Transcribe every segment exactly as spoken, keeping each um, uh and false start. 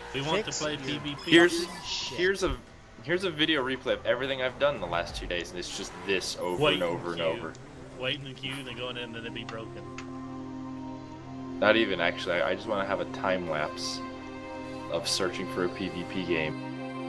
We want Fix to play your PvP. Here's shit. here's a here's a video replay of everything I've done in the last two days, and it's just this over Wait and over and queue. over. Wait in the queue, then going in, and then it'd be broken. Not even actually. I, I just want to have a time lapse of searching for a PvP game.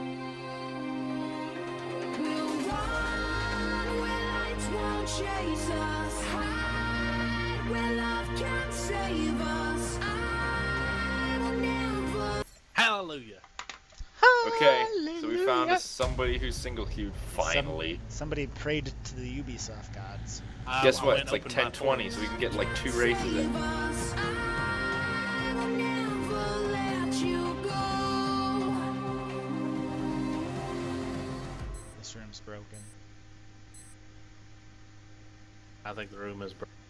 Hallelujah. Okay, so we found us somebody who's single queued finally. Some, somebody prayed to the Ubisoft gods. I, Guess I what? went It's like opened my ten twenty, portal. so we can get like two races in. This room's broken. I think the room is broken.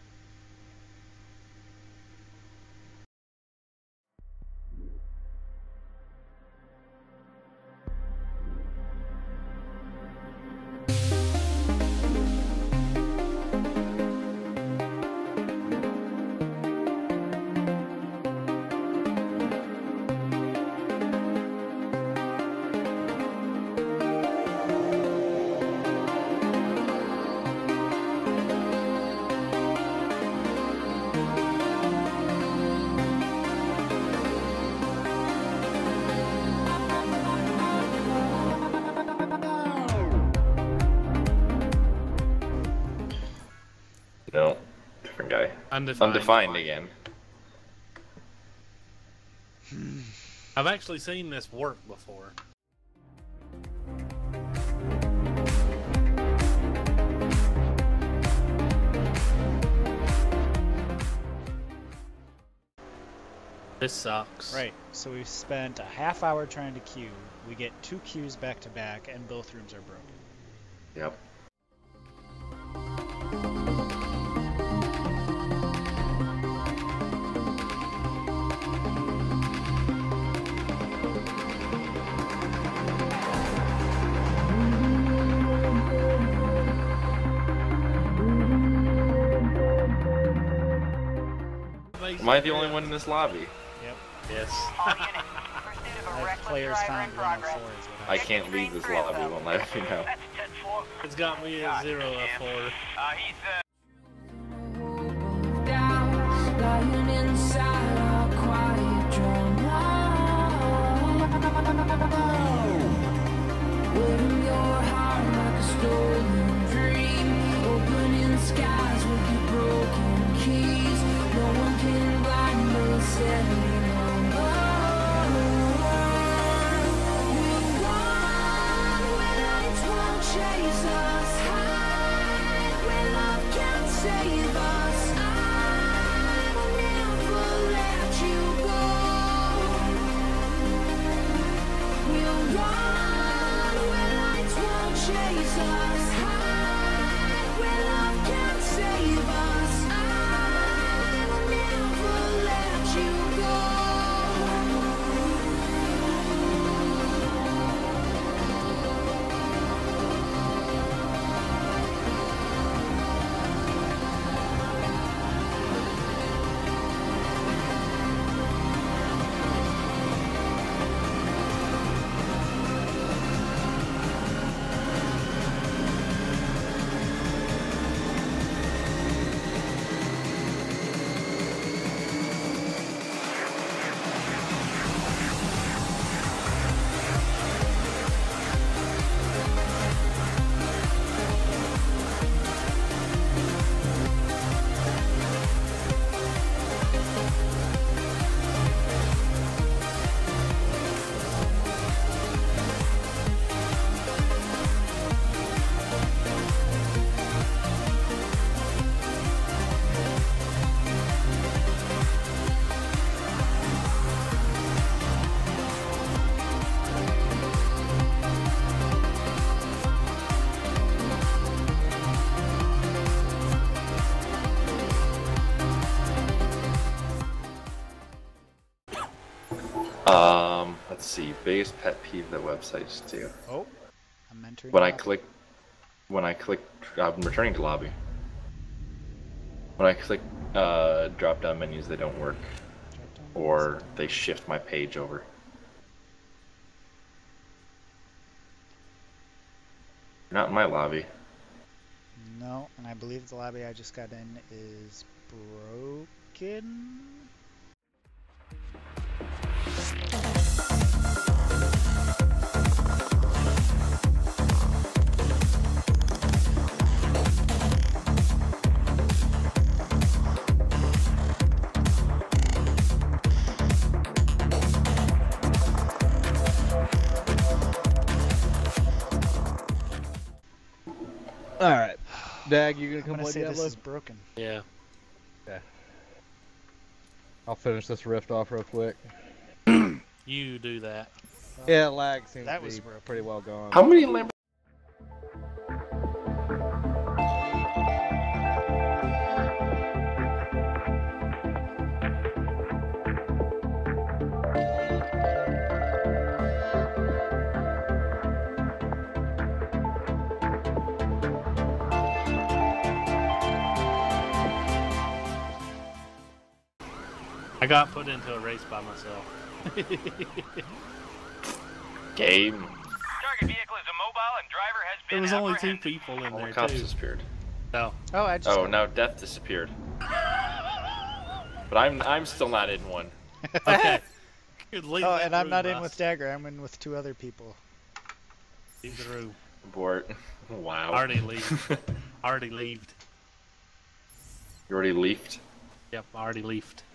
No, different guy. Undefined. Undefined again. I've actually seen this work before. This sucks. Right, so we've spent a half hour trying to queue. We get two queues back to back, and both rooms are broken. Yep. Am I the only one in this lobby? Yep. Yes. I have players found one oh four is what I I can't leave this lobby, won't let me know. It's got me at zero F four. Lying inside our quiet drama, wearing your heart like a stolen dream, opening skies with your broken keys. No one can blind us anymore. We'll run where lights won't chase us, hide where love can't save us. Chase us, hide where love can't save us. I will never let you go. Um, let's see. Biggest pet peeve that websites do. Oh, I'm entering. When I lobby. click, when I click, I'm returning to lobby. When I click uh, drop-down menus, they don't work, Drop down. or they shift my page over. You're not in my lobby. No, and I believe the lobby I just got in is broken. Alright. Dag, you gonna I'm come gonna play say this Diablo? is broken. Yeah. I'll finish this rift off real quick. You do that. Yeah, lag seems That to was be broken. pretty well gone. How many Lamb? I got put into a race by myself. Game. Target vehicle is immobile and driver has There been was only two apprehended. people in All the there cops too. disappeared. So, Oh, I just. Oh, got- now Death disappeared. But I'm I'm still not in one. okay. Good, leave Oh, that and I'm room, not in Russ. with Dagger. I'm in with two other people. Leave the room. Abort. Wow. Already leave. Already leaved. You already leafed? Yep, already leafed.